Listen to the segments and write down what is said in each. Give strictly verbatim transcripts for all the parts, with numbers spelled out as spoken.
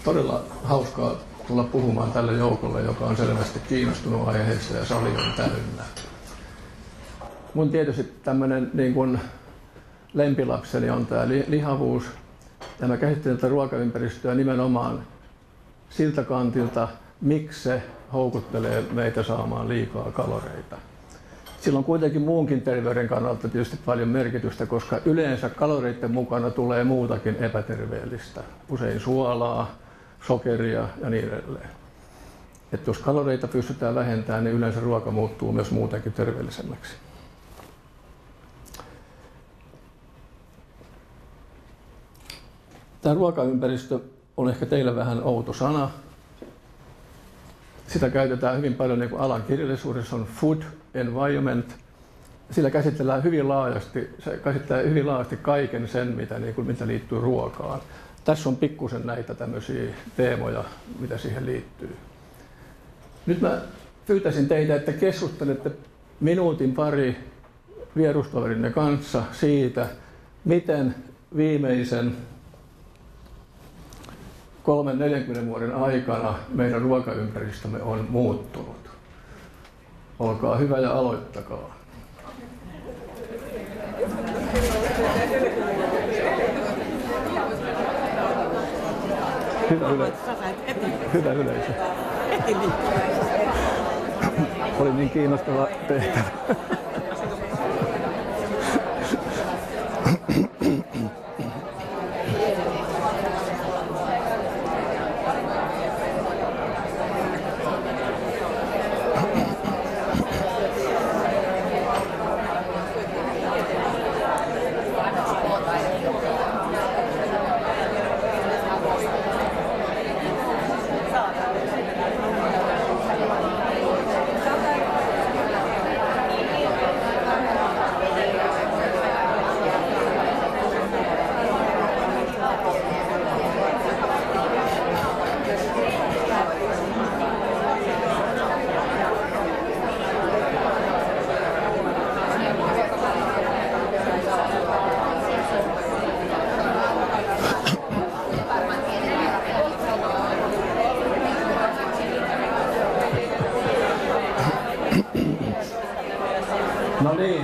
todella hauskaa tulla puhumaan tälle joukolle, joka on selvästi kiinnostunut aiheesta ja sali on täynnä. Mun tietysti tämmöinen niin kuin lempilapseni on tämä lihavuus. Ja mä käsittelen tätä ruokaympäristöä nimenomaan siltä kantilta, miksi se houkuttelee meitä saamaan liikaa kaloreita. Sillä on kuitenkin muunkin terveyden kannalta tietysti paljon merkitystä, koska yleensä kaloreiden mukana tulee muutakin epäterveellistä. Usein suolaa, sokeria ja niin edelleen. Että jos kaloreita pystytään vähentämään, niin yleensä ruoka muuttuu myös muutenkin terveellisemmäksi. Tämä ruokaympäristö on ehkä teille vähän outo sana. Sitä käytetään hyvin paljon niin kuin alan kirjallisuudessa, on food environment. Sillä käsitellään hyvin laajasti, se käsittää hyvin laajasti kaiken sen, mitä, niin kuin, mitä liittyy ruokaan. Tässä on pikkusen näitä tämmöisiä teemoja, mitä siihen liittyy. Nyt mä pyytäisin teitä, että keskustelette minuutin pari vierustoverinne kanssa siitä, miten viimeisen kolmen neljänkymmenen vuoden aikana meidän ruokaympäristömme on muuttunut. Olkaa hyvä ja aloittakaa. Hyvä yleisö. Hyvä yleisö. Oli niin kiinnostava tehtävä. No niin.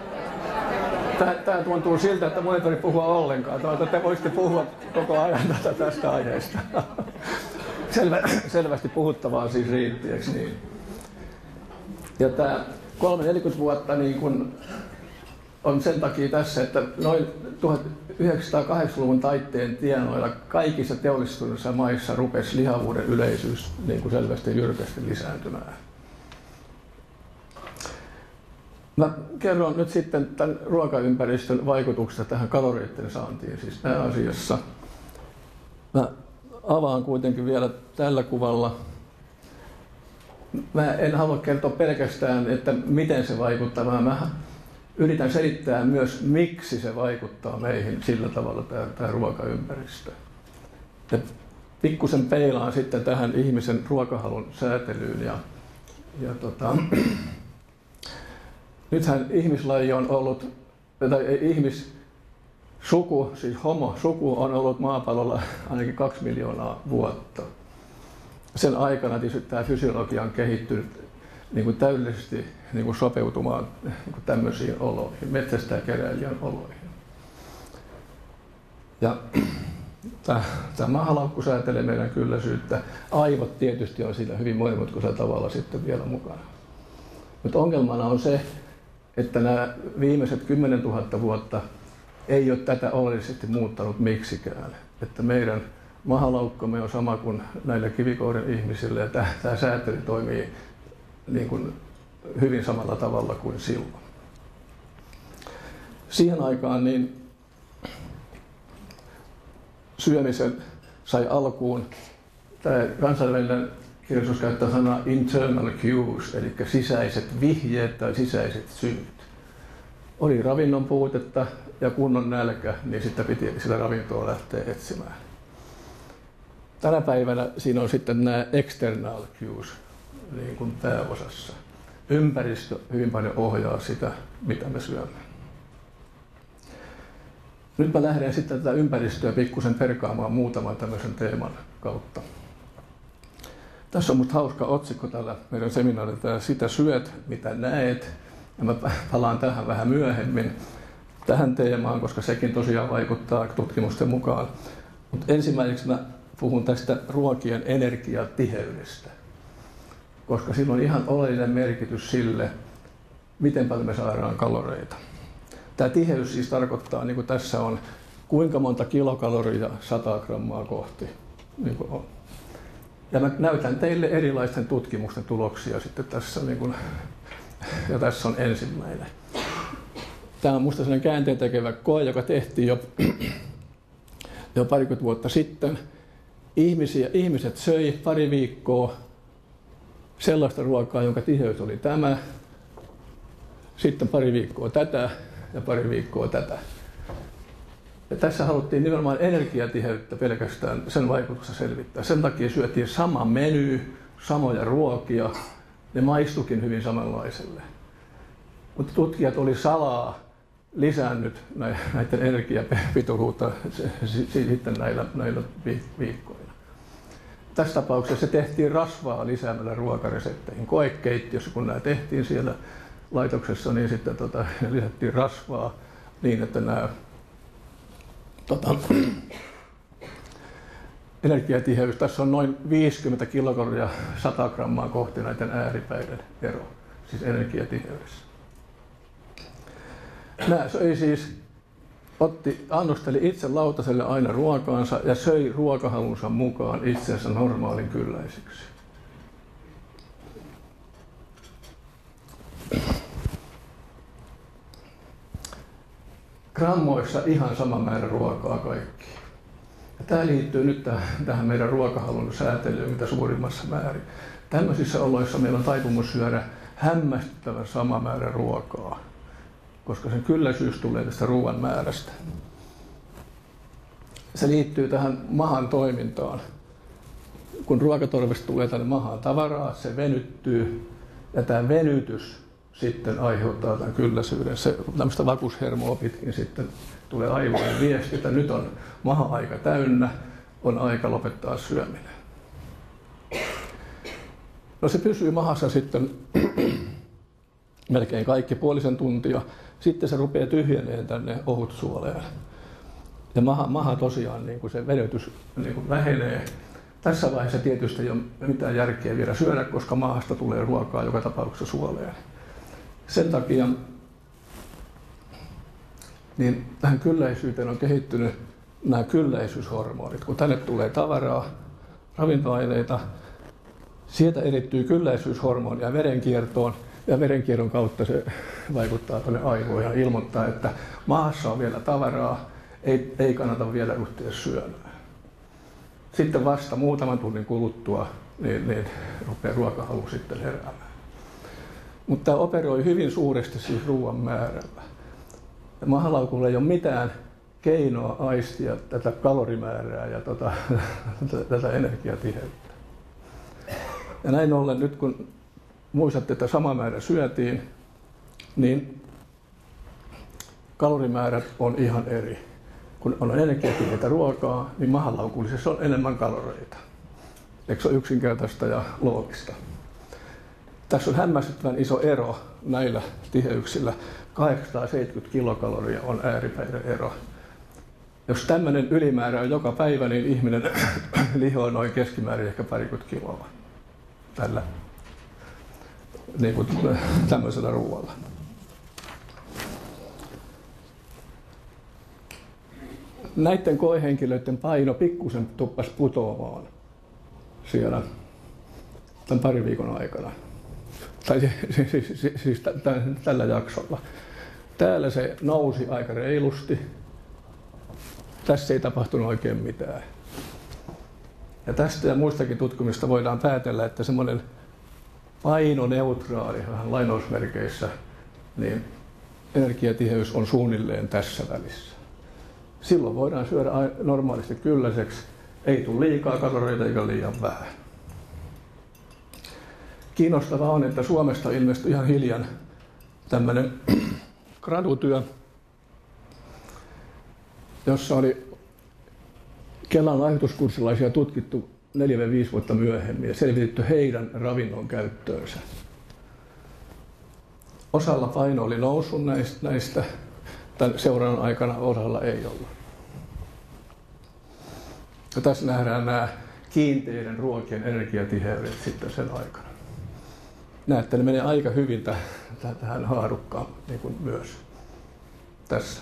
Tämä tuntuu siltä, että minun ei tarvitse puhua ollenkaan. Te voisitte puhua koko ajan tästä aiheesta. Selvä, selvästi puhuttavaa siis riitti, eikö niin? Ja tämä kolme neljäkymmentä vuotta niin kun on sen takia tässä, että noin tuhatyhdeksänsataakahdeksankymmentäluvun taitteen tienoilla kaikissa teollistuneissa maissa rupesi lihavuuden yleisyys niin kuin selvästi jyrkästi lisääntymään. Mä kerron nyt sitten tämän ruokaympäristön vaikutuksesta tähän kaloreiden saantiin, siis pääasiassa. Mä avaan kuitenkin vielä tällä kuvalla. Mä en halua kertoa pelkästään, että miten se vaikuttaa, vaan mä yritän selittää myös, miksi se vaikuttaa meihin sillä tavalla tämä, tämä ruokaympäristö. Ja pikkusen peilaan sitten tähän ihmisen ruokahalun säätelyyn. Ja, ja tota, nythän ihmislaji on ollut, tai ihmissuku, siis homo-suku on ollut maapallolla ainakin kaksi miljoonaa vuotta. Sen aikana tämä fysiologia on kehittynyt niin kuin täydellisesti niin kuin sopeutumaan niin kuin tämmöisiin oloihin, metsästäjäkeräilijän oloihin. Ja tämä, tämä mahalaukku säätelee meidän kylläisyyttä. Aivot tietysti on siinä hyvin monimutkaisella tavalla sitten vielä mukana. Mutta ongelmana on se, että nämä viimeiset kymmenentuhatta vuotta ei ole tätä oleellisesti muuttanut miksikään. Että meidän mahalaukkomme on sama kuin näillä kivikoiden ihmisillä ja tämä, tämä säätely toimii niin kuin hyvin samalla tavalla kuin silloin. Siihen aikaan niin syömisen sai alkuun, tämä kansainvälinen kirjallisuus käyttää sanaa internal cues, eli sisäiset vihjeet tai sisäiset syyt. Oli ravinnon puutetta ja kunnon nälkä, niin sitten piti sitä ravintoa lähteä etsimään. Tänä päivänä siinä on sitten nämä external cues niin kuin pääosassa. Ympäristö hyvin paljon ohjaa sitä, mitä me syömme. Nyt mä lähden sitten tätä ympäristöä pikkusen perkaamaan muutaman tämmöisen teeman kautta. Tässä on musta hauska otsikko tällä meidän seminaarilla, tämä Sitä syöt, mitä näet. Ja mä palaan tähän vähän myöhemmin, tähän teemaan, koska sekin tosiaan vaikuttaa tutkimusten mukaan. Mutta ensimmäiseksi mä puhun tästä ruokien energiatiheydestä, koska sillä on ihan oleellinen merkitys sille, miten paljon me saadaan kaloreita. Tämä tiheys siis tarkoittaa, niin kuin tässä on, kuinka monta kilokaloria sata grammaa kohti. Niin kuin on. Ja mä näytän teille erilaisten tutkimusten tuloksia sitten tässä, niin kuin, ja tässä on ensimmäinen. Tämä on musta sellainen käänteentekevä koe, joka tehtiin jo, jo parikymmentä vuotta sitten. Ihmisiä, ihmiset söi pari viikkoa sellaista ruokaa, jonka tiheys oli tämä, sitten pari viikkoa tätä ja pari viikkoa tätä. Ja tässä haluttiin nimenomaan energiatiheyttä pelkästään sen vaikutusta selvittää. Sen takia syötiin sama meny, samoja ruokia, ne maistukin hyvin samanlaiselle. Mutta tutkijat oli salaa lisännyt näiden energiapitoisuutta sitten näillä, näillä viikkoilla. Tässä tapauksessa se tehtiin rasvaa lisäämällä ruokaresepteihin. Koekeittiössä, kun nämä tehtiin siellä laitoksessa, niin sitten tota, lisättiin rasvaa niin, että nämä tota, energiatiheys, tässä on noin viisikymmentä kilokaloria sata grammaa kohti näiden ääripäiden ero, siis energiatiheydessä. Nämä söi siis, otti, annosteli itse lautaselle aina ruokaansa ja söi ruokahalunsa mukaan itsensä normaalin kylläisiksi. Grammoissa ihan sama määrä ruokaa kaikki. Ja tämä liittyy nyt tähän meidän ruokahalun säätelyyn mitä suurimmassa määrin. Tällaisissa oloissa meillä on taipumus syödä hämmästyttävän sama määrä ruokaa, koska sen kylläisyys tulee tästä ruoan määrästä. Se liittyy tähän mahan toimintaan. Kun ruokatorvesta tulee tänne mahaan tavaraa, se venyttyy ja tämä venytys sitten aiheuttaa tämän kylläisyyden. Se tämmöistä vakushermoa pitkin sitten tulee aivojen viesti, että nyt on maha-aika täynnä, on aika lopettaa syöminen. No se pysyy mahassa sitten melkein kaikki puolisen tuntia. Sitten se rupeaa tyhjenemään tänne ohutsuoleen. Ja maha, maha tosiaan niin kuin se venytys niin kuin vähenee. Tässä vaiheessa tietysti ei ole mitään järkeä vielä syödä, koska mahasta tulee ruokaa joka tapauksessa suoleen. Sen takia niin tähän kylläisyyteen on kehittynyt nämä kylläisyyshormonit. Kun tänne tulee tavaraa, ravintoaineita, sieltä erittyy kylläisyyshormonia verenkiertoon ja verenkierron kautta se vaikuttaa tuonne aivoihin ja ilmoittaa, että maassa on vielä tavaraa, ei, ei kannata vielä ryhtyä syömään. Sitten vasta muutaman tunnin kuluttua niin, niin rupeaa ruokahalu sitten heräämään. Mutta tämä operoi hyvin suuresti siis ruoan määrällä. Ja mahalaukulla ei ole mitään keinoa aistia tätä kalorimäärää ja tota, tätä energiatiheyttä. Ja näin ollen nyt kun muistatte, että sama määrä syötiin, niin kalorimäärät on ihan eri. Kun on energiatiheitä ruokaa, niin mahalaukullisessa on enemmän kaloreita. Eikö se ole yksinkertaista ja loogista? Tässä on hämmästyttävän iso ero näillä tiheyksillä. kahdeksansataaseitsemänkymmentä kilokaloria on ääripäiden ero. Jos tämmöinen ylimäärä on joka päivä, niin ihminen lihoo noin keskimäärin ehkä parikymmentä kiloa tällä niin kuin tämmöisellä ruoalla. Näiden koehenkilöiden paino pikkusen tuppasi putoamaan siellä tämän parin viikon aikana. Tai siis, siis, siis, siis tällä jaksolla. Täällä se nousi aika reilusti. Tässä ei tapahtunut oikein mitään. Ja tästä ja muistakin tutkimista voidaan päätellä, että semmoinen painoneutraali, vähän lainausmerkeissä, niin energiatiheys on suunnilleen tässä välissä. Silloin voidaan syödä normaalisti kylläiseksi. Ei tule liikaa kaloreita eikä liian vähän. Kiinnostavaa on, että Suomesta ilmestyi ihan hiljan tämmöinen gradutyö, jossa oli Kelan lahjoituskurssilaisia tutkittu neljä viisi vuotta myöhemmin ja selvitetty heidän ravinnon käyttöönsä. Osalla paino oli noussut näistä, näistä tämän seurannan aikana, osalla ei ollut. Ja tässä nähdään nämä kiinteiden ruokien energiatiheydet sitten sen aikana. Näette, ne menee aika hyvin täh- tähän haarukkaan niin kuin myös tässä.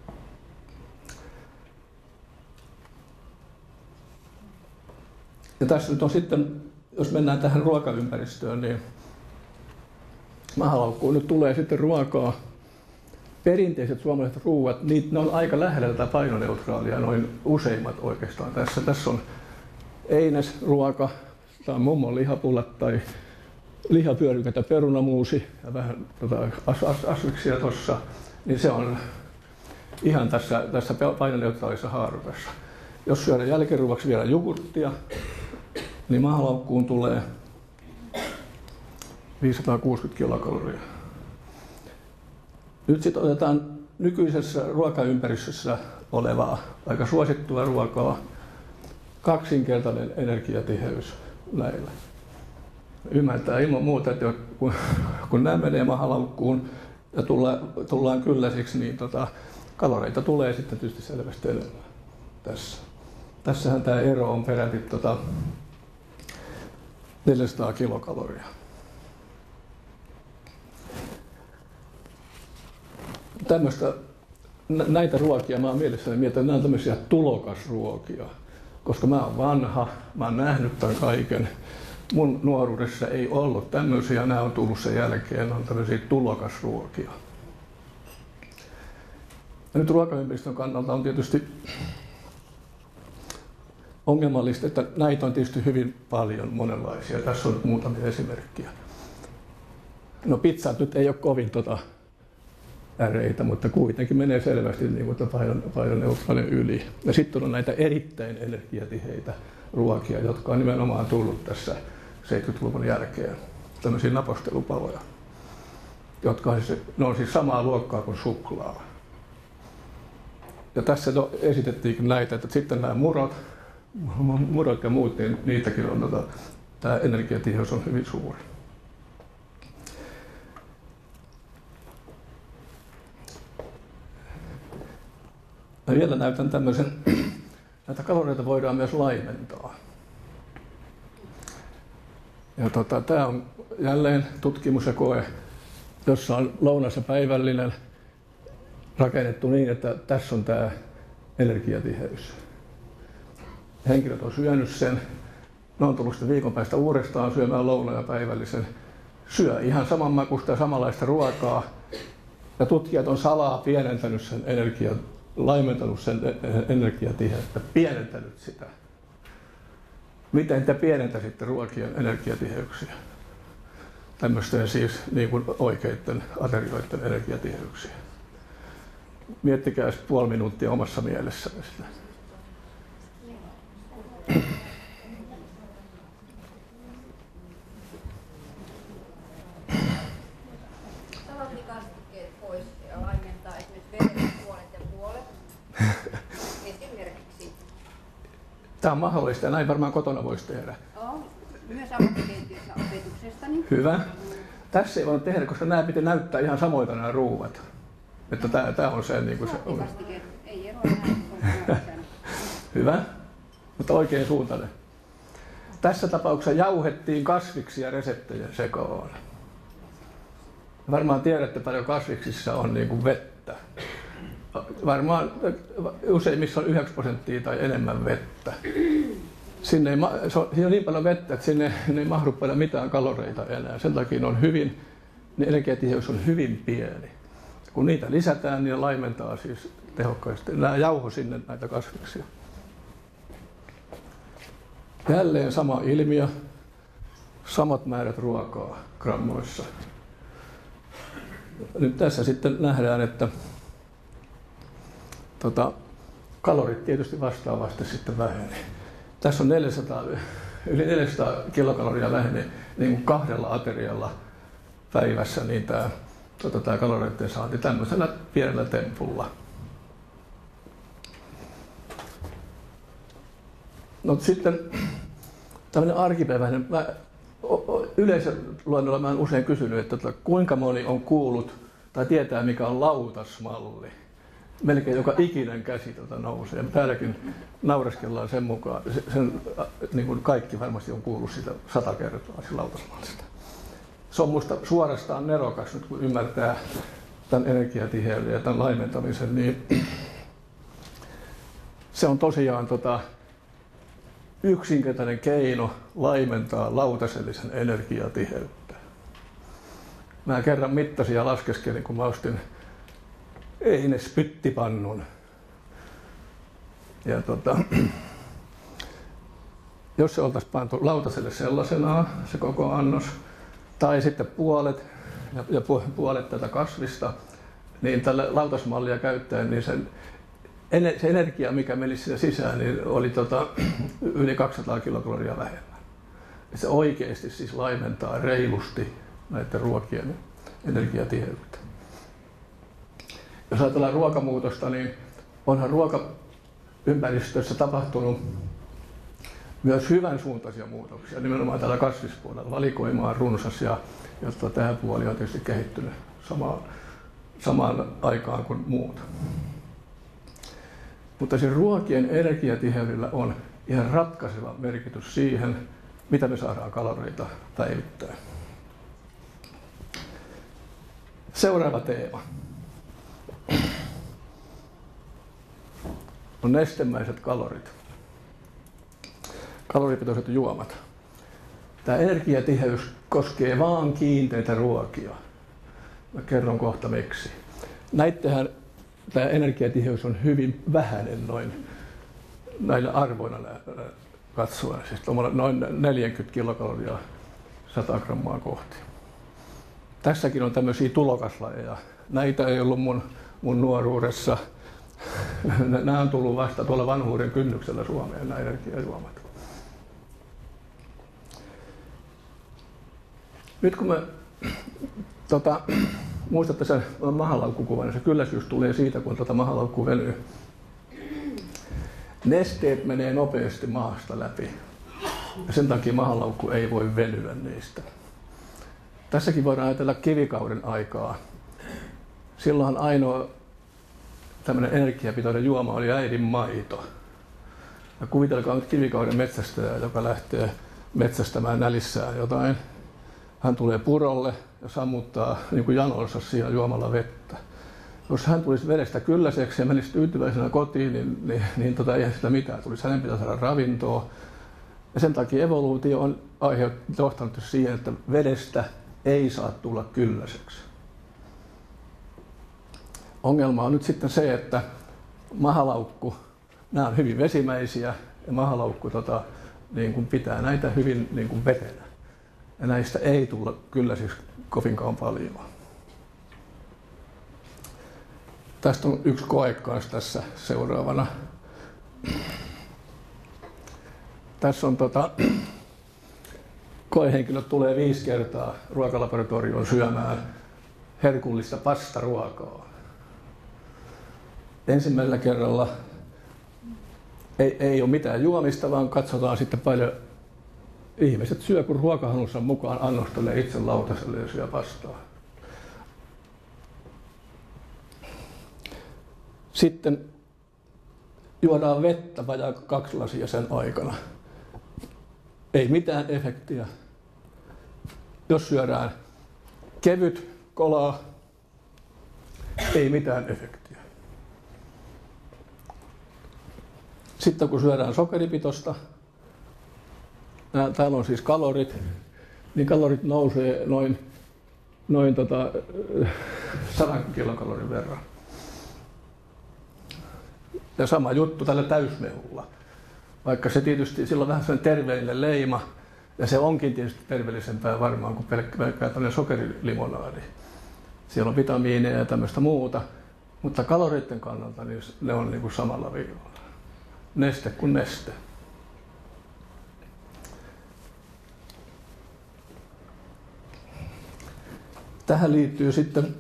Ja tässä nyt on sitten, jos mennään tähän ruokaympäristöön, niin mahalaukkuun nyt tulee sitten ruokaa. Perinteiset suomalaiset ruuat, niin ne on aika lähellä tätä painoneutraalia, noin useimmat oikeastaan tässä. Tässä on einesruoka, tämä on mummon lihapullat tai lihapyörykätä perunamuusi ja vähän tota, as, as, asviksia tuossa, niin se on ihan tässä, tässä painoneutraalissa haarukassa. Jos syödään jälkiruoksi vielä jogurttia, niin mahalaukkuun tulee viisisataakuusikymmentä kilokaloria. Nyt sitten otetaan nykyisessä ruokaympäristössä olevaa, aika suosittua ruokaa, kaksinkertainen energiatiheys näillä. Ymmärtää ilman muuta, että kun, kun nämä menee mahalaukkuun ja tullaan, tullaan kylläisiksi, niin tota, kaloreita tulee sitten tietysti selvästi enemmän tässä. Tässähän tämä ero on peräti tota, neljäsataa kilokaloria. Tämmöistä, näitä ruokia mä oon mielessäni mietin, että nämä on tämmöisiä tulokasruokia, koska mä oon vanha, mä oon nähnyt tämän kaiken. Mun nuoruudessa ei ollut tämmöisiä, nämä on tullut sen jälkeen, on tämmöisiä tulokasruokia. Ja nyt ruokaympäristön kannalta on tietysti ongelmallista, että näitä on tietysti hyvin paljon monenlaisia. Tässä on muutamia esimerkkejä. No pizzat nyt ei ole kovin tota äreitä, mutta kuitenkin menee selvästi niin kuin painon, painoneutraalin yli. Ja sitten on näitä erittäin energiatiheitä ruokia, jotka on nimenomaan tullut tässä seitsemänkymmentäluvun jälkeen. Tämmöisiä napostelupaloja, jotka on siis, ne on siis samaa luokkaa kuin suklaa. Ja tässä no, esitettiinkin näitä, että sitten nämä murot, murot ja muut, niin niitäkin on, tota, tämä energiatiheys on hyvin suuri. Ja vielä näytän tämmöisen, näitä kaloreita voidaan myös laimentaa. Ja tota, tämä on jälleen tutkimus ja koe, jossa on lounas ja päivällinen rakennettu niin, että tässä on tämä energiatiheys. Henkilöt on syönyt sen, ne on tullut sitten viikon päästä uudestaan syömään lounaan ja päivällisen. Syö ihan saman makusta ja samanlaista ruokaa. Ja tutkijat on salaa pienentänyt sen energian, laimentanut sen energiatiheyttä, pienentänyt sitä. Miten te pienentäisitte ruokien energiatiheyksiä? Tämmöisten siis niin kuin oikeiden aterioiden energiatiheyksiä. Miettikää puoli minuuttia omassa mielessä sitä. Kastikkeet pois ja laimentaa esimerkiksi veden puolet ja puolet. Esimerkiksi. Tämä on mahdollista ja näin varmaan kotona voisi tehdä. On myös ammattikeittiössä opetuksestani. Hyvä. Tässä ei voi tehdä, koska nämä pitää näyttää ihan samoilta nämä ruuat. Että tämä, tämä on se, niin kuin se on. Ei eroa näin. Hyvä, mutta oikein suuntainen. Tässä tapauksessa jauhettiin kasviksia reseptejä sekaan. Varmaan tiedätte, paljon kasviksissa on niin kuin vettä. Varmaan useimmissa on yhdeksän prosenttia tai enemmän vettä. Sinne ei, se on, siinä on niin paljon vettä, että sinne ei mahdu paljon mitään kaloreita enää. Sen takia on hyvin, niin energiatiheys on hyvin pieni. Kun niitä lisätään, niin ne laimentaa siis tehokkaasti. Nämä jauho sinne näitä kasviksia. Jälleen sama ilmiö, samat määrät ruokaa grammoissa. Nyt tässä sitten nähdään, että tota, kalorit tietysti vastaavasti sitten väheni. Tässä on neljäsataa, yli neljäsataa kilokaloria väheni niin kuin kahdella aterialla päivässä, niin tämä, tota, tämä kaloreiden saanti tämmöisellä pienellä tempulla. No sitten tämmöinen arkipäiväinen, mä yleisöluennolla mä olen usein kysynyt, että, että kuinka moni on kuullut tai tietää mikä on lautasmalli. Melkein joka ikinen käsi tuota nousee. Täälläkin naureskellaan sen mukaan. Sen, niin kuin kaikki varmasti on kuullut sitä sata kertaa siitä lautasmallista. Se on musta suorastaan nerokas nyt kun ymmärtää tämän energiatiheyden ja tämän laimentamisen. Niin se on tosiaan tota, yksinkertainen keino laimentaa lautasellisen energiatiheyttä. Mä kerran mittasin ja laskeskelin, kun mä ostin Eines pyttipannun. Ja tota, jos se oltaisiin pantu lautaselle sellaisenaan, se koko annos, tai sitten puolet ja, ja puolet tätä kasvista, niin tällä lautasmallia käyttäen, niin sen, se energia, mikä meni sinne sisään, niin oli tota, yli kaksisataa kilokaloria vähemmän. Ja se oikeasti siis laimentaa reilusti näiden ruokien energiatiheyttä. Jos ajatellaan ruokamuutosta, niin onhan ruokaympäristössä tapahtunut myös hyvän suuntaisia muutoksia, nimenomaan tällä kasvispuolella. Valikoima on runsas ja jotta tämä puoli on tietysti kehittynyt samaan, samaan aikaan kuin muut. Mutta siis ruokien energiatiheydellä on ihan ratkaiseva merkitys siihen, mitä me saadaan kaloreita päivittäin. Seuraava teema on nestemäiset kalorit, kaloripitoiset juomat. Tämä energiatiheys koskee vain kiinteitä ruokia. Mä kerron kohta miksi. Näittehän tämä energiatiheys on hyvin vähäinen noin näillä arvoina katsoen, siis noin neljäkymmentä kilokaloria sata grammaa kohti. Tässäkin on tämmöisiä tulokaslajeja. Näitä ei ollut mun, mun nuoruudessa. Nämä on tullut vasta tuolla vanhuuden kynnyksellä Suomeen, nämä energiajuomat. Nyt kun me tota, muistatte sen mahalaukkukuvan, niin se kylläisyys tulee siitä, kun tota mahalaukku venyy. Nesteet menee nopeasti mahasta läpi. Ja sen takia mahalaukku ei voi venyä niistä. Tässäkin voidaan ajatella kivikauden aikaa. Silloin ainoa tämmöinen energiapitoinen juoma oli äidin maito. Ja kuvitelkaa nyt kivikauden metsästäjä, joka lähtee metsästämään nälissään jotain. Hän tulee purolle ja sammuttaa niin kuin janonsa siinä juomalla vettä. Jos hän tulisi vedestä kylläiseksi ja menisi tyytyväisenä kotiin, niin, niin, niin tota, eihän sitä mitään tulisi. Hänen pitää saada ravintoa. Ja sen takia evoluutio on johtanut siihen, että vedestä ei saa tulla kylläiseksi. Ongelma on nyt sitten se, että mahalaukku, nämä on hyvin vesimäisiä ja mahalaukku tota, niin kuin pitää näitä hyvin niin kuin vetenä. Ja näistä ei tulla kylläisiksi kovinkaan paljon. Tästä on yksi koe kanssa tässä seuraavana. Tässä on tota, koehenkilöt tulee viisi kertaa ruokalaboratorioon syömään herkullista pastaruokaa. Ensimmäisellä kerralla ei, ei ole mitään juomista, vaan katsotaan sitten paljon. Ihmiset syö, kun ruokahalunsa mukaan annostelee itse lautaselle ja syö pastaa. Sitten juodaan vettä vajaa kaksi lasia sen aikana. Ei mitään efektiä. Jos syödään kevyt kolaa, ei mitään efektiä. Sitten kun syödään sokeripitoista, täällä on siis kalorit, niin kalorit nousee noin, noin tota, sadan kilokalorin verran. Ja sama juttu tällä täysmehulla. Vaikka se tietysti, sillä on vähän sellainen terveellinen leima, ja se onkin tietysti terveellisempää varmaan kuin pelkkä, pelkkä tämmöinen sokerilimonaadi. Siellä on vitamiineja ja tämmöistä muuta, mutta kaloreiden kannalta niin ne on niin kuin samalla viivalla. Neste kuin neste. Tähän liittyy sitten,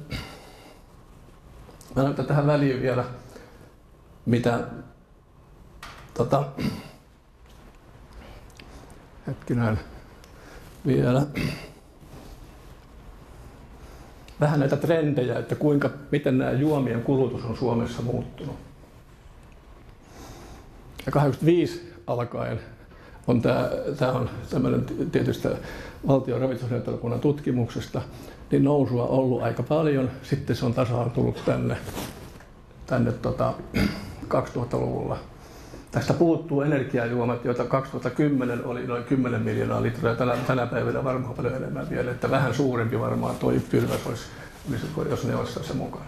mä näytän tähän väliin vielä, mitä tota, hetkinen vielä. Vähän näitä trendejä, että kuinka, miten nämä juomien kulutus on Suomessa muuttunut. Ja kahdeksankymmentäviisi alkaen on tämä, tämä on tämmöinen tietystä valtion ravitsemusneuvottelukunnan tutkimuksesta, niin nousua on ollut aika paljon. Sitten se on tasaantunut tänne, tänne tota, kaksituhattaluvulla. Tästä puuttuu energiajuomat, joita kaksituhattakymmenen oli noin kymmenen miljoonaa litraa, tänä, tänä päivänä varmaan paljon enemmän vielä, että vähän suurempi varmaan toi pylväs olisi, jos ne olisi tässä mukana.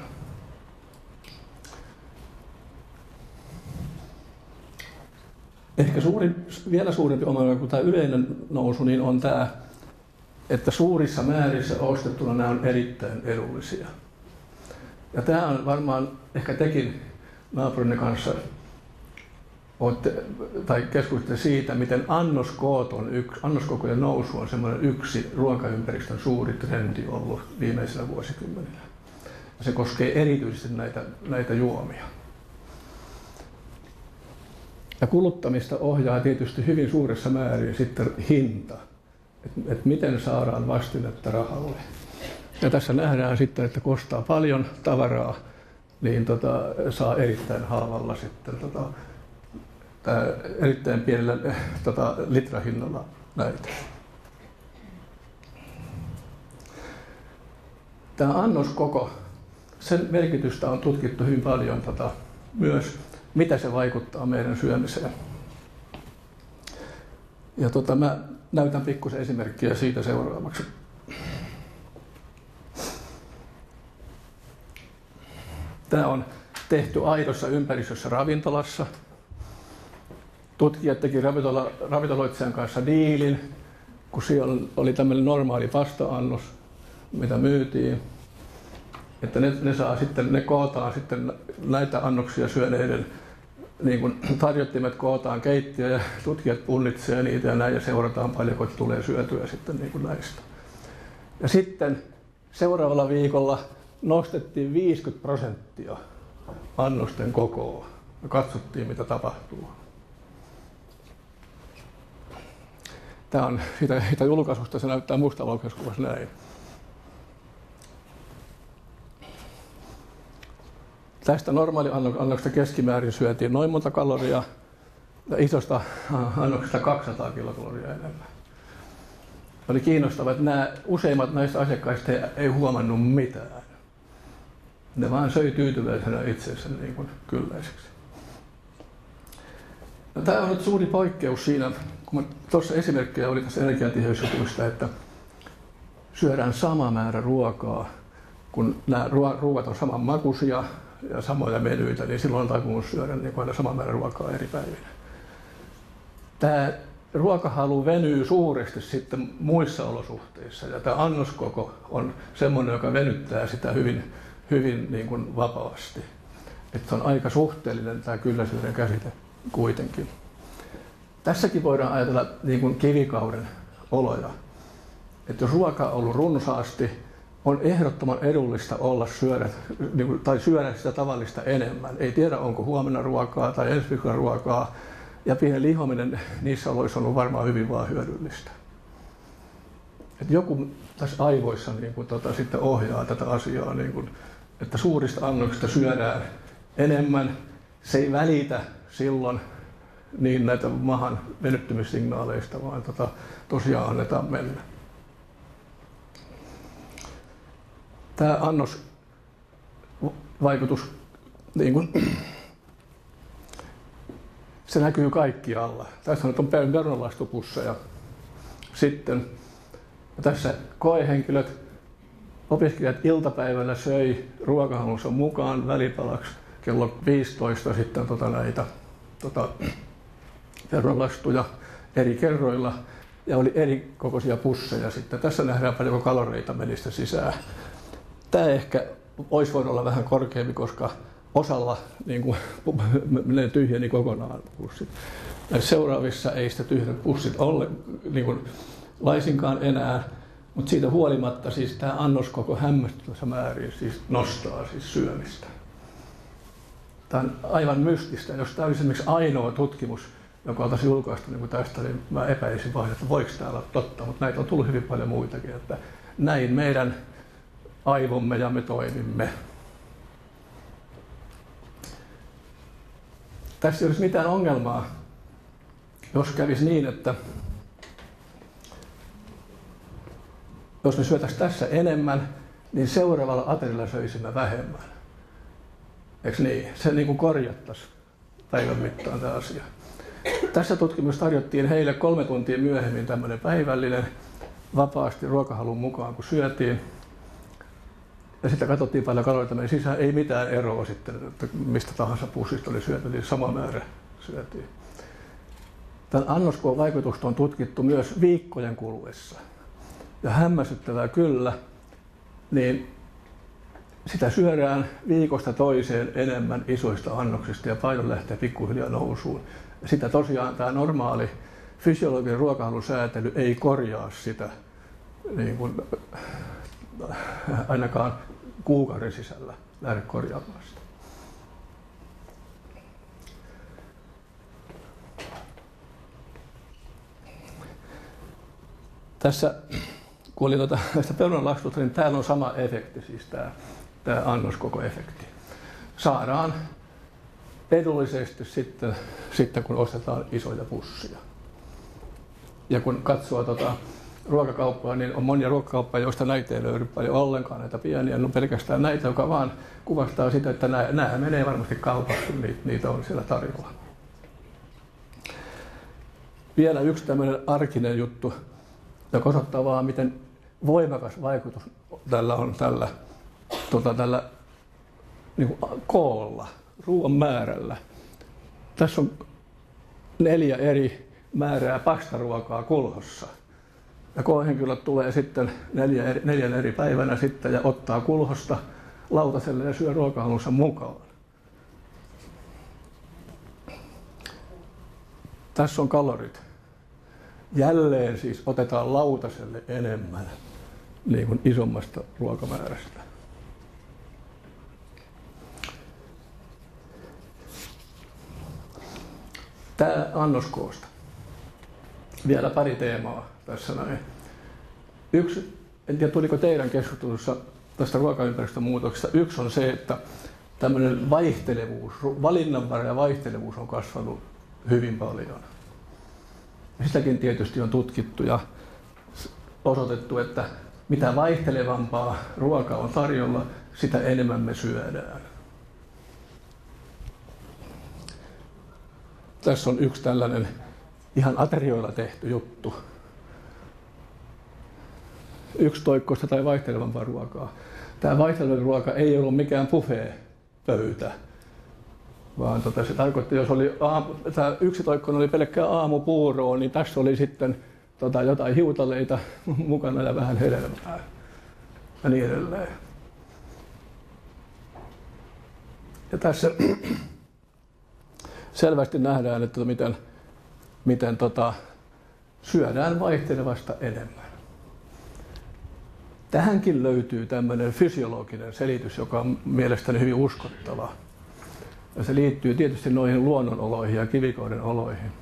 Ehkä suurin, vielä suurempi ongelma kuin tämä yleinen nousu niin on tämä, että suurissa määrissä ostettuna nämä on erittäin edullisia. Ja tämä on varmaan, ehkä tekin naapurinne kanssa olette, tai keskustelette siitä, miten annoskoot on yksi, annoskokojen nousu on semmoinen yksi ruokaympäristön suuri trendi ollut viimeisenä vuosikymmeninä. Ja se koskee erityisesti näitä, näitä juomia. Ja kuluttamista ohjaa tietysti hyvin suuressa määrin sitten hinta, että et miten saadaan vastinetta rahalle. Ja tässä nähdään sitten, että kun ostaa paljon tavaraa, niin tota, saa erittäin halvalla sitten tota, tää, erittäin pienellä tota, litrahinnalla näitä. Tämä annoskoko, sen merkitystä on tutkittu hyvin paljon tota, myös, mitä se vaikuttaa meidän syömiseen. Ja tota, mä näytän pikkusen esimerkkiä siitä seuraavaksi. Tämä on tehty aidossa ympäristössä ravintolassa. Tutkijat teki ravintola, ravintoloitsijan kanssa diilin, kun siellä oli tämmöinen normaali pasta-annos, mitä myytiin. Että ne, ne, saa sitten, ne kootaan sitten näitä annoksia syöneiden, niin kuin tarjottimet kootaan keittiöön ja tutkijat punnitsee niitä ja näin ja seurataan paljonko tulee syötyä sitten niin kuin näistä. Ja sitten seuraavalla viikolla nostettiin viisikymmentä prosenttia annosten kokoa ja katsottiin mitä tapahtuu. Tämä on siitä, siitä julkaisusta, se näyttää mustavalkoiskuvassa näin. Tästä normaali annoksesta keskimäärin syötiin noin monta kaloria ja isosta annoksesta kaksisataa kilokaloria enemmän. Oli kiinnostavaa, että nämä, useimmat näistä asiakkaista ei huomannut mitään. Ne vaan söi tyytyväisenä itsensä niin kuin kylläiseksi. No, tämä on nyt suuri poikkeus siinä, kun tuossa esimerkkejä oli tässä energiatiheysjutuista, että syödään sama määrä ruokaa, kun nämä ruoat on saman makuisia ja samoja menyitä, niin silloin on taipumus syödä niin aina sama määrä ruokaa eri päivinä. Tämä ruokahalu venyy suuresti sitten muissa olosuhteissa ja tämä annoskoko on semmoinen, joka venyttää sitä hyvin, hyvin niin kuin vapaasti. Että on aika suhteellinen tämä kylläisyyden käsite kuitenkin. Tässäkin voidaan ajatella niin kuin kivikauden oloja. Että jos ruoka on ollut runsaasti, on ehdottoman edullista olla syödä, niin kuin, tai syödä sitä tavallista enemmän. Ei tiedä, onko huomenna ruokaa tai ensi viikolla ruokaa. Ja pieni lihominen niissä oloissa on ollut varmaan hyvin vaan hyödyllistä. Et joku tässä aivoissa niin kuin, tota, sitten ohjaa tätä asiaa, niin kuin, että suurista annoksista syödään enemmän. Se ei välitä silloin niin näitä mahan venyttymissignaaleista, vaan tota, tosiaan annetaan mennä. Tämä annosvaikutus, niin kuin, se näkyy kaikkialla. Tässä on perunalastupusseja. Sitten tässä koehenkilöt, opiskelijat iltapäivällä söi ruokahalunsa mukaan välipalaksi kello viisitoista sitten tota näitä tota, perunalastuja eri kerroilla ja oli eri kokoisia pusseja sitten. Tässä nähdään paljonko kaloreita meni sitä sisään. Tämä ehkä olisi voinut olla vähän korkeampi, koska osalla niin kuin, menee tyhjeni kokonaan pussit. Näissä seuraavissa ei sitä tyhjät pussit ole niin kuin, laisinkaan enää, mutta siitä huolimatta siis tämä annoskoko hämmästyttävässä määrin siis nostaa siis syömistä. Tämä on aivan mystistä. Jos tämä olisi esimerkiksi ainoa tutkimus, joka oltaisiin julkaistu niin kuin tästä, niin mä epäisin vain, että voiko tämä olla totta, mutta näitä on tullut hyvin paljon muitakin, että näin meidän aivomme ja me toimimme. Tässä ei olisi mitään ongelmaa, jos kävisi niin, että jos me syötäisiin tässä enemmän, niin seuraavalla aterialla söisimme vähemmän. Eikö niin? Se niin kuin korjattaisiin päivän mittaan tämä asia. Tässä tutkimuksessa tarjottiin heille kolme tuntia myöhemmin tämmöinen päivällinen vapaasti ruokahalun mukaan, kun syötiin. Ja sitten katsottiin paljon kaloreita meni sisään, ei mitään eroa sitten, että mistä tahansa pussista oli syöty, niin sama määrä syötiin. Tämän annoskoon vaikutusta on tutkittu myös viikkojen kuluessa. Ja hämmästyttävää kyllä, niin sitä syödään viikosta toiseen enemmän isoista annoksista ja paino lähtee pikkuhiljaa nousuun. Ja sitä tosiaan tämä normaali fysiologinen ruokahalusäätely ei korjaa sitä niin kuin, ainakaan kuukauden sisällä lähde korjaamaan sitä. Tässä, kun oli tuota, näistä perunanlaksusta, niin täällä on sama efekti, siis tämä, tämä annoskokoefekti. Saadaan edullisesti sitten, sitten, kun ostetaan isoja pussia. Ja kun katsoo tuota ruokakauppaa, niin on monia ruokakauppoja, joista näitä ei löydy paljon ollenkaan, näitä pieniä. No pelkästään näitä, joka vaan kuvastaa sitä, että nämä, nämä menee varmasti kaupaksi, kun niitä, niitä on siellä tarjolla. Vielä yksi tämmöinen arkinen juttu, joka osoittaa vaan, miten voimakas vaikutus tällä on tällä, tota, tällä niin kuin koolla, ruoan määrällä. Tässä on neljä eri määrää pastaruokaa kulhossa. Ja K-henkilöt tulee sitten neljä eri, neljän eri päivänä sitten ja ottaa kulhosta lautaselle ja syö ruokahalunsa mukaan. Tässä on kalorit. Jälleen siis otetaan lautaselle enemmän niin kuin isommasta ruokamäärästä. Tämä annoskoosta. Vielä pari teemaa tässä näin. Yksi, en tiedä tuliko teidän keskustelussa tästä ruokaympäristön muutoksesta. Yksi on se, että tämmöinen vaihtelevuus, valinnanvara ja vaihtelevuus on kasvanut hyvin paljon. Sitäkin tietysti on tutkittu ja osoitettu, että mitä vaihtelevampaa ruokaa on tarjolla, sitä enemmän me syödään. Tässä on yksi tällainen ihan aterioilla tehty juttu. Yksi toikkoista tai vaihtelevampaa ruokaa. Tämä vaihteleva ruoka ei ollut mikään buffet-pöytä, vaan tota, se tarkoitti, jos oli aamu, tämä yksi toikkoinen oli pelkkää aamupuuroa, niin tässä oli sitten tota, jotain hiutaleita mukana ja vähän hedelmää ja niin edelleen. Ja tässä selvästi nähdään, että miten, miten tota, syödään vaihtelevasta enemmän. Tähänkin löytyy tämmöinen fysiologinen selitys, joka on mielestäni hyvin uskottava. Ja se liittyy tietysti noihin luonnonoloihin ja kivikauden oloihin.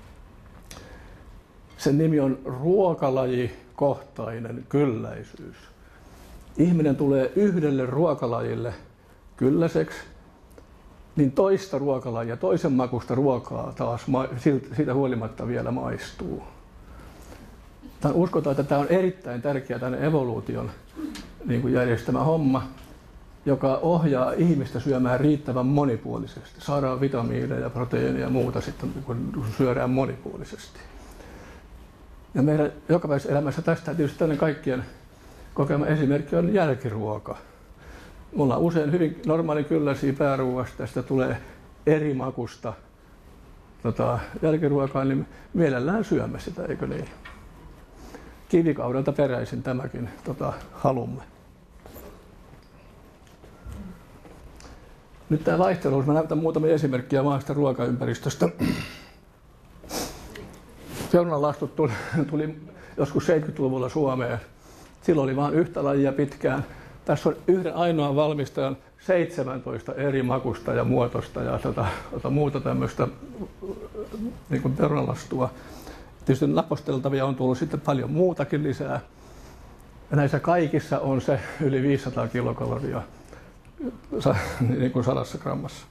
Sen nimi on ruokalajikohtainen kylläisyys. Ihminen tulee yhdelle ruokalajille kylläiseksi, niin toista ruokalajia, toisen makusta ruokaa taas siitä huolimatta vielä maistuu. Tämän uskotaan, että tämä on erittäin tärkeä tämän evoluution niin kuin järjestämä homma, joka ohjaa ihmistä syömään riittävän monipuolisesti. Saadaan vitamiineja, proteiineja ja muuta sitten, kun syödään monipuolisesti. Ja meidän jokapäiväisessä elämässä tästä tietysti tällainen kaikkien kokema esimerkki on jälkiruoka. Me ollaan usein hyvin normaalin kylläisiä pääruuasta, tästä tulee eri makusta tota, jälkiruokaa, niin mielellään syömme sitä, eikö niin? Kivikaudelta peräisin tämäkin tota, halumme. Nyt tämä vaihtelu, mä näytän muutamia esimerkkejä maasta ruokaympäristöstä. Perunanlastut tuli, tuli joskus seitsemänkymmentäluvulla Suomeen. Silloin oli vain yhtä lajia pitkään, Tässä on yhden ainoan valmistajan seitsemäntoista eri makusta ja muotosta ja tota, tota muuta tämmöistä niin kuin perunalastua. Tietysti naposteltavia on tullut sitten paljon muutakin lisää. Ja näissä kaikissa on se yli viisisataa kilokaloria niin kuin sadassa grammassa.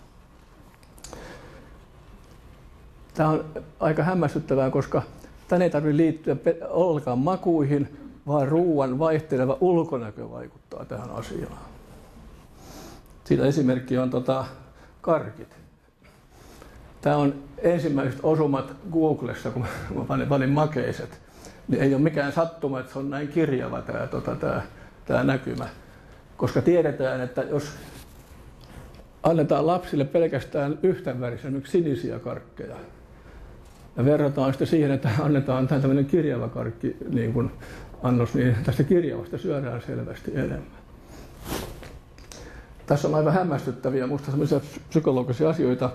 Tämä on aika hämmästyttävää, koska tänne ei tarvitse liittyä ollenkaan makuihin, vaan ruoan vaihteleva ulkonäkö vaikuttaa tähän asiaan. Siitä esimerkki on tota, karkit. Tämä on ensimmäiset osumat Googlessa, kun mä panin, panin makeiset. Niin ei ole mikään sattuma, että se on näin kirjava tämä, tota, tämä, tämä näkymä. Koska tiedetään, että jos annetaan lapsille pelkästään yhtänvärisiä, esimerkiksi sinisiä karkkeja, ja verrataan sitten siihen, että annetaan tämmöinen kirjava karkki niin kuin annos, niin tästä kirjavasta syödään selvästi enemmän. Tässä on aivan hämmästyttäviä musta sellaisia psykologisia asioita.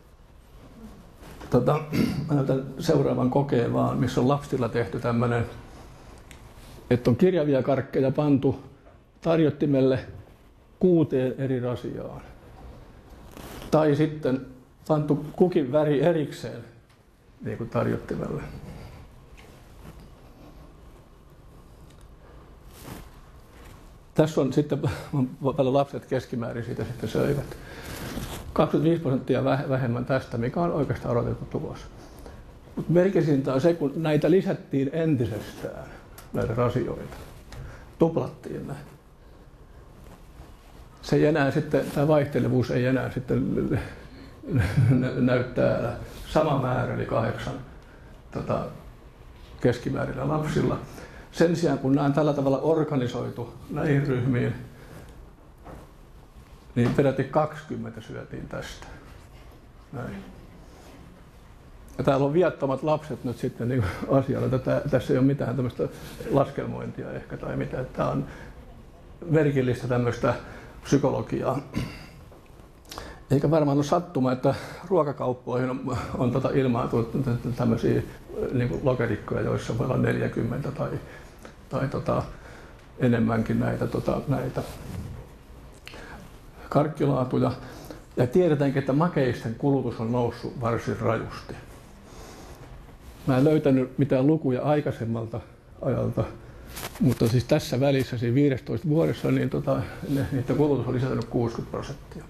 Tota, mä näytän seuraavan kokeen vaan, missä on lapsilla tehty tämmöinen, että on kirjavia karkkeja pantu tarjottimelle kuuteen eri rasiaan. Tai sitten pantu kukin väri erikseen niin kuin tarjottimelle. Tässä on sitten paljon lapset keskimäärin siitä sitten söivät. kaksikymmentäviisi prosenttia vähemmän tästä, mikä on oikeastaan odotettu tulos. Mutta merkisintä on se, kun näitä lisättiin entisestään, näitä rasioita. Tuplattiin ne. Se ei enää sitten, tämä vaihtelevuus ei enää sitten näy täällä. Sama määrä, eli kahdeksan tota, keskimäärillä lapsilla. Sen sijaan, kun nämä on tällä tavalla organisoitu näihin ryhmiin, niin peräti kaksikymmentä syötiin tästä. Näin. Ja täällä on viattomat lapset nyt sitten niin asialla. Tätä, tässä ei ole mitään tämmöistä laskelmointia ehkä tai mitään. Tämä on merkillistä tämmöistä psykologiaa. Eikä varmaan ole sattuma, että ruokakauppoihin on, on tota ilmaantunut tämmöisiä niin lokerikkoja, joissa voi olla neljäkymmentä tai, tai tota, enemmänkin näitä, tota, näitä karkkilaatuja. Ja tiedetäänkin, että makeisten kulutus on noussut varsin rajusti. Mä en löytänyt mitään lukuja aikaisemmalta ajalta, mutta siis tässä välissä, siinä viidessätoista vuodessa, niin tota, ne, niiden kulutus on lisääntynyt kuusikymmentä prosenttia.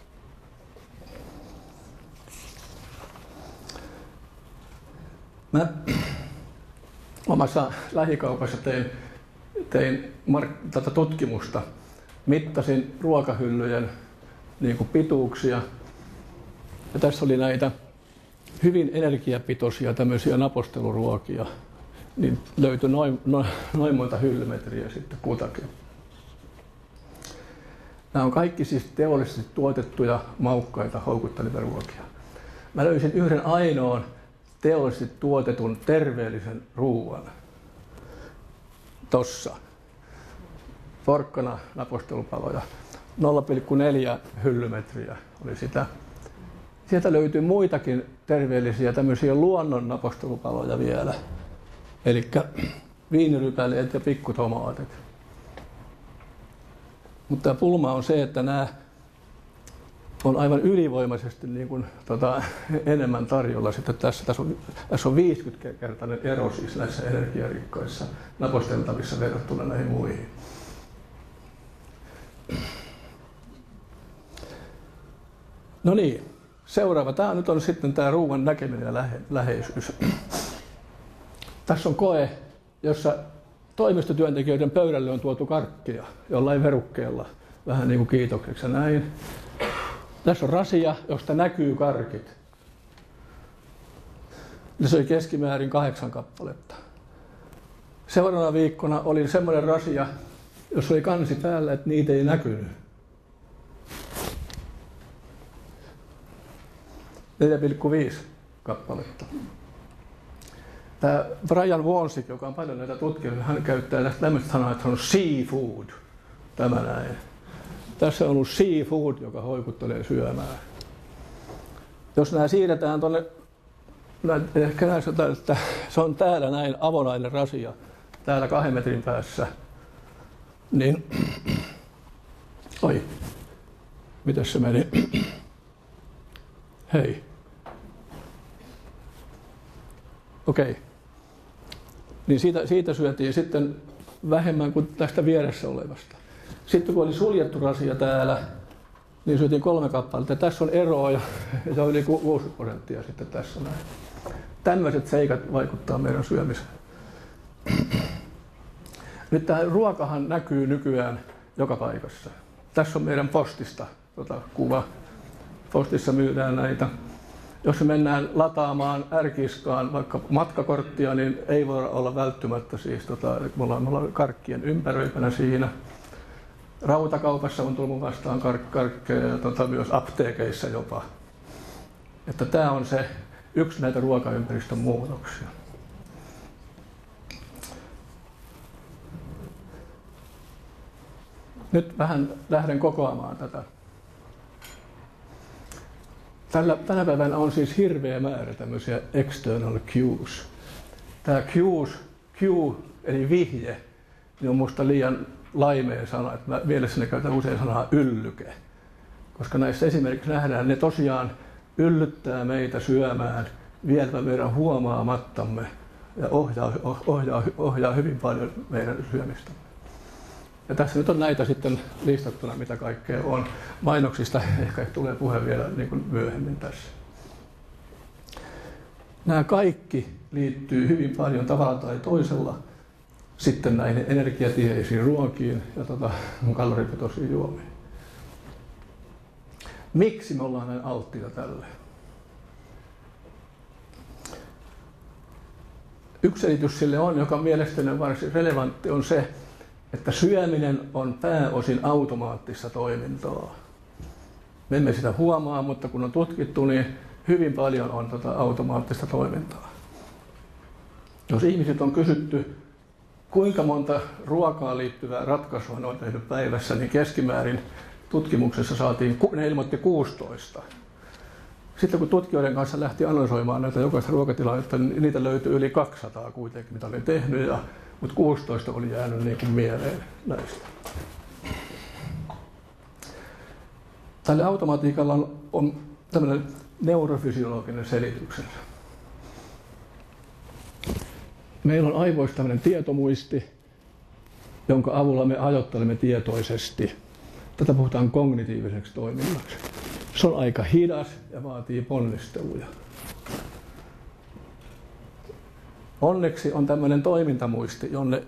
Mä omassa lähikaupassa tein, tein mark- tätä tutkimusta. Mittasin ruokahyllyjen niin kuin pituuksia. Ja tässä oli näitä hyvin energiapitoisia tämmöisiä naposteluruokia. Niin löytyi noin, noin, noin monta hyllymetriä sitten kutakin. Nämä on kaikki siis teollisesti tuotettuja, maukkaita, houkuttelevia ruokia. Mä löysin yhden ainoan teollisesti tuotetun terveellisen ruoan. Tossa. Porkkana napostelupaloja. nolla pilkku neljä hyllymetriä oli sitä. Sieltä löytyy muitakin terveellisiä tämmöisiä luonnon napostelupaloja vielä. Eli viinirypäleet ja pikkutomaatit. Mutta tämä pulma on se, että nämä on aivan ylivoimaisesti niin kuin, tota, enemmän tarjolla sitten tässä. Tässä on, tässä on viisikymmenkertainen ero siis näissä energiarikkoissa naposteltavissa verrattuna näihin muihin. No niin, seuraava. Tämä nyt on sitten tämä ruoan näkeminen ja lähe, läheisyys. Tässä on koe, jossa toimistotyöntekijöiden pöydälle on tuotu karkkia jollain verukkeella, vähän niin kuin kiitokseksi ja näin. Tässä on rasia, josta näkyy karkit. Ne söi keskimäärin kahdeksan kappaletta. Seuraavana viikkona oli semmoinen rasia, jossa oli kansi päällä, että niitä ei näkynyt. neljä pilkku viisi kappaletta. Tämä Brian Wonsik, joka on paljon näitä tutkinut, hän käyttää tästä tämmöistä sanaa, että on seafood. Tämä näin. Tässä on ollut seafood, joka hoikuttelee syömään. Jos nämä siirretään tuonne, ehkä näissä, että se on täällä näin avonainen rasia, täällä kahden metrin päässä, niin Oi, mitäs se meni? Hei. Okei. Niin siitä, siitä syötiin sitten vähemmän kuin tästä vieressä olevasta. Sitten kun oli suljettu rasia täällä, niin syötiin kolme kappaletta. Tässä on eroa ja se on yli kuusikymmentä prosenttia sitten tässä näin. Tämmöiset seikat vaikuttaa meidän syömiseen. Nyt tämä ruokahan näkyy nykyään joka paikassa. Tässä on meidän postista tota, kuva. Postissa myydään näitä. Jos me mennään lataamaan ärkiskaan vaikka matkakorttia, niin ei voi olla välttämättä siis, tota, me ollaan, me ollaan karkkien ympäröipänä siinä. Rautakaupassa on tullut vastaan kark- karkkeja ja tota, myös apteekeissa jopa. Että tämä on se yksi näitä ruokaympäristön muutoksia. Nyt vähän lähden kokoamaan tätä. Tällä, tänä päivänä on siis hirveä määrä tämmöisiä external cues. Tämä cues, cue eli vihje, niin on musta liian laimea sana, että mä mielessäni käytän usein sanaa yllyke. Koska näissä esimerkiksi nähdään, ne tosiaan yllyttää meitä syömään vielä meidän huomaamattamme ja ohjaa, ohjaa, ohjaa hyvin paljon meidän syömistämme. Ja tässä nyt on näitä sitten listattuna, mitä kaikkea on. Mainoksista ehkä tulee puhe vielä niin kuin myöhemmin tässä. Nämä kaikki liittyy hyvin paljon tavalla tai toisella sitten näihin energiatiheisiin ruokiin ja tota, kaloripitoisiin juomiin. Miksi me ollaan näin alttiita tälle? Yksi selitys sille on, joka mielestäni on varsin relevantti, on se, että syöminen on pääosin automaattista toimintaa. Me emme sitä huomaa, mutta kun on tutkittu, niin hyvin paljon on tota automaattista toimintaa. Jos ihmiset on kysytty, kuinka monta ruokaan liittyvää ratkaisua ne on tehnyt päivässä, niin keskimäärin tutkimuksessa saatiin, ne ilmoitti kuusitoista. Sitten kun tutkijoiden kanssa lähti analysoimaan näitä jokaista ruokatilannetta, niin niitä löytyi yli kaksisataa kuitenkin, mitä oli tehnyt, ja, mutta kuusitoista oli jäänyt niin kuin mieleen näistä. Tälle automatiikalla on, on tämmöinen neurofysiologinen selityksensä. Meillä on aivoissa tämmöinen tietomuisti, jonka avulla me ajattelemme tietoisesti. Tätä puhutaan kognitiiviseksi toiminnaksi. Se on aika hidas ja vaatii ponnisteluja. Onneksi on tämmöinen toimintamuisti, jonne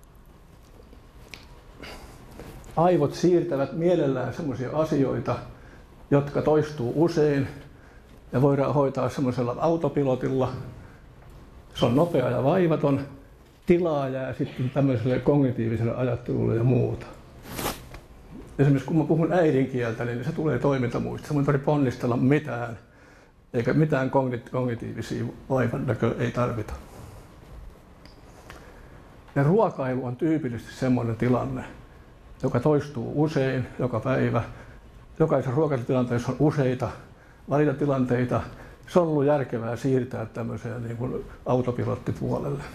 aivot siirtävät mielellään semmoisia asioita, jotka toistuu usein ja voidaan hoitaa semmoisella autopilotilla. Se on nopea ja vaivaton. Tilaa jää sitten tämmöiselle kognitiiviselle ajattelulle ja muuta. Esimerkiksi kun mä puhun äidinkieltä, niin se tulee toimintamuistista. Mun ei tarvitse ponnistella mitään, eikä mitään kognitiivisia vaivan näköä ei tarvita. Ja ruokailu on tyypillisesti semmoinen tilanne, joka toistuu usein, joka päivä. Jokaisessa ruokatilanteessa on useita valintatilanteita. Se on ollut järkevää siirtää tämmöiseen niin kuin autopilottipuolelle.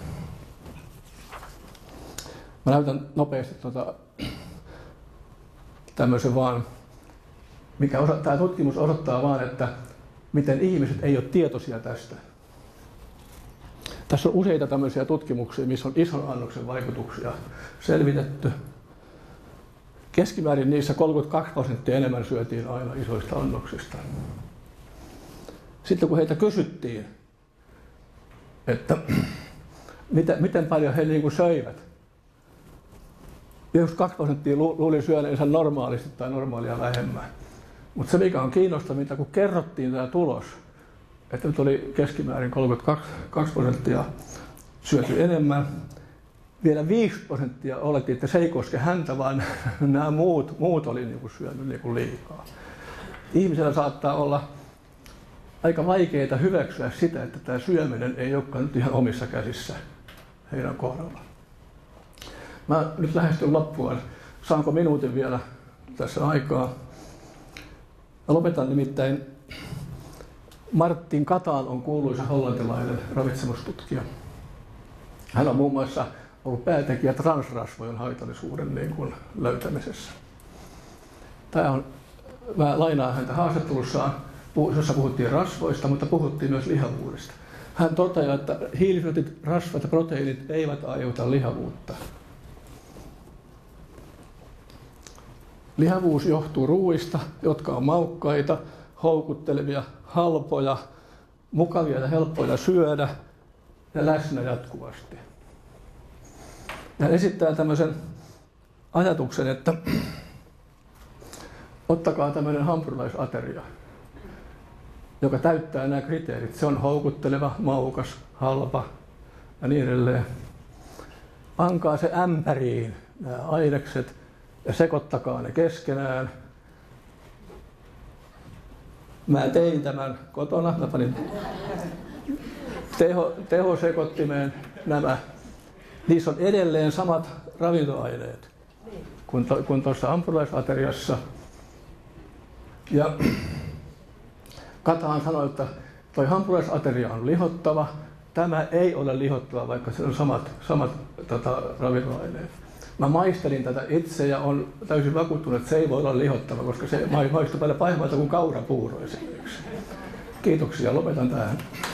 Mä näytän nopeasti tuota, tämmöisen vaan, mikä osa, tämä tutkimus osoittaa vaan, että miten ihmiset ei ole tietoisia tästä. Tässä on useita tämmöisiä tutkimuksia, missä on ison annoksen vaikutuksia selvitetty. Keskimäärin niissä kolmekymmentäkaksi prosenttia enemmän syötiin aina isoista annoksista. Sitten kun heitä kysyttiin, että miten, miten paljon he niin kuin söivät, yhdeksänkymmentäkaksi prosenttia luuli syöneensä normaalisti tai normaalia vähemmän. Mutta se mikä on kiinnostavinta, kun kerrottiin tämä tulos, että nyt oli keskimäärin kolmekymmentäkaksi prosenttia syöty enemmän, vielä viisi prosenttia olettiin, että se ei koske häntä, vaan nämä muut, muut oli niin kuin syönyt niin kuin liikaa. Ihmisellä saattaa olla aika vaikeaa hyväksyä sitä, että tämä syöminen ei olekaan nyt ihan omissa käsissä heidän kohdallaan. Mä nyt lähestyn loppua. Saanko minuutin vielä tässä aikaa? Mä lopetan nimittäin. Martin Kataan on kuuluisa hollantilainen ravitsemustutkija. Hän on muun muassa ollut päätekijä transrasvojen haitallisuuden niin kuin löytämisessä. Tämä on, mä lainaan häntä haastattelussaan, jossa puhuttiin rasvoista, mutta puhuttiin myös lihavuudesta. Hän toteaa, että hiilihydraatit, rasvat ja proteiinit eivät aiheuta lihavuutta. Lihavuus johtuu ruuista, jotka on maukkaita, houkuttelevia, halpoja, mukavia ja helppoja syödä ja läsnä jatkuvasti. Hän esittää tämmöisen ajatuksen, että ottakaa tämmöinen hampurilaisateria, joka täyttää nämä kriteerit. Se on houkutteleva, maukas, halpa ja niin edelleen. Pankaa se ämpäriin nämä ainekset ja sekoittakaa ne keskenään. Mä tein tämän kotona. Mä panin teho, tehosekottimeen nämä. Niissä on edelleen samat ravintoaineet kuin, to, kuin tuossa hampurilaisateriassa. Ja Katahan sanoi, että tuo hampurilaisateria on lihottava. Tämä ei ole lihottava, vaikka se on samat, samat tota, ravintoaineet. Mä maistelin tätä itse ja olen täysin vakuuttunut, että se ei voi olla lihottava, koska se maistuu paljon pahemmalta kuin kaurapuuro esimerkiksi. Kiitoksia, lopetan tähän.